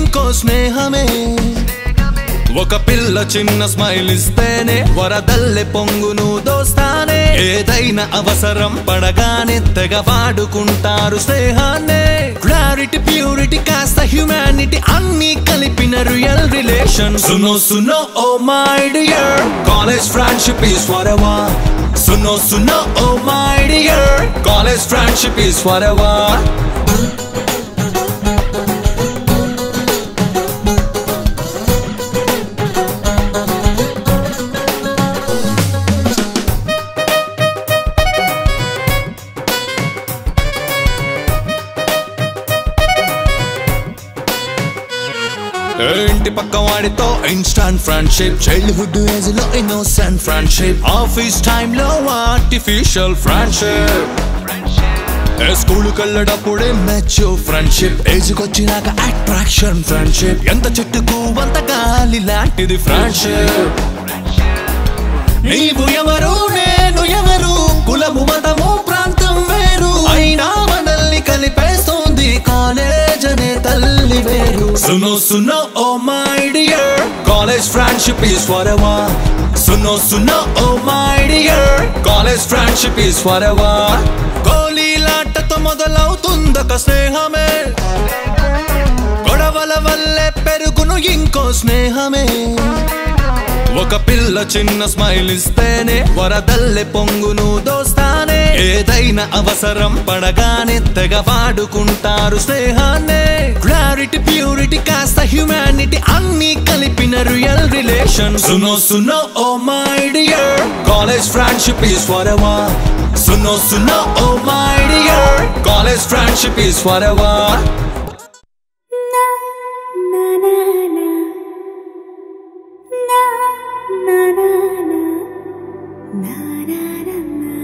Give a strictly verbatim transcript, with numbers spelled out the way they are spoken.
ఇంకో స్నేహమే ఒక పిల్ల చిన్న స్మైల్ ఇస్తేనే వరదల్లె పొంగును దోస్తానే ఏదైనా అవసరం పడగానే తెగ వాడుకుంటారు స్నేహాన్నే క్లారిటీ ప్యూరిటీ కాస్త హ్యూమానిటీ అన్ని కలిపిన రియల్ రిలేషన్ సునో సునో oh my dear college friendship is forever సునో సునో oh my dear college friendship is forever ఇంటి పక్క వాడితో ఇన్స్టాంట్ ఫ్రెండ్షిప్ చైల్డ్హుడ్ ఏజ్ లో ఇన్నోసెంట్ ఫ్రెండ్షిప్ ఆఫీస్ టైమ్ లో ఆర్టిఫిషియల్ ఫ్రెండ్షిప్ స్కూల్ కెళ్ళేటప్పుడే మెచ్యూర్ ఫ్రెండ్షిప్ ఏజ్ కొచ్చినాక అట్రాక్షన్ ఫ్రెండ్షిప్ ఎంత చెట్టుకు అంత గాలి లాంటిది ఫ్రెండ్షిప్ నీవు ఎవరు నేను ఎవరు కులము మతము ప్రాంతం వేరు అయినా మనల్ని కలిపేస్తోంది కాలేజ్ అనే తల్లి వేరు సునో సునో oh my dear college friendship is forever సునో సునో oh my dear college friendship is forever గోలీలాటతో మొదలవుతుందొక స్నేహమే గొడవల వల్లే పెరుగును ఇంకో స్నేహమే ఒక పిల్ల చిన్న స్మైల్ ఇస్తేనే వరదల్లె పొంగును దోస్తానే ఏదైనా అవసరం పడగానే తెగ వాడుకుంటారు స్నేహాన్నే క్లారిటీ ప్యూరిటీ కాస్త హ్యూమానిటీ అన్ని కలిపిన రియల్ రిలేషన్ సునో సునో oh my dear college friendship is forever సునో సునో oh my dear college friendship is forever na na na na na na na